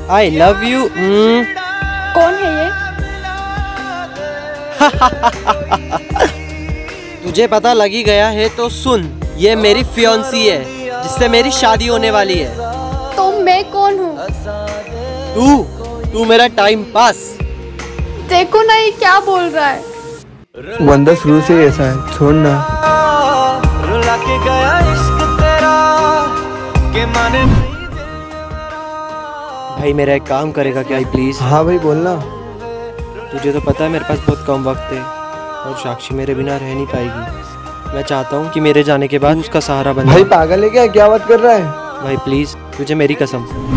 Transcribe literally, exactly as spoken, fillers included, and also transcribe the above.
I love you. कौन है ये? तुझे पता लगी गया है तो सुन, ये मेरी फियोंसी है जिससे मेरी शादी होने वाली है। तो मैं कौन हूँ? तू तू मेरा टाइम पास। देखो ना ये क्या बोल रहा है। वंदा शुरू से ऐसा है, छोड़ ना। रुला के गया इश्क तेरा के माने। भाई मेरा एक काम करेगा क्या प्लीज? हाँ भाई बोलना। तुझे तो पता है मेरे पास बहुत कम वक्त है और साक्षी मेरे बिना रह नहीं पाएगी। मैं चाहता हूँ कि मेरे जाने के बाद उसका सहारा बने। भाई पागल है क्या, क्या बात कर रहा है? भाई प्लीज, तुझे मेरी कसम।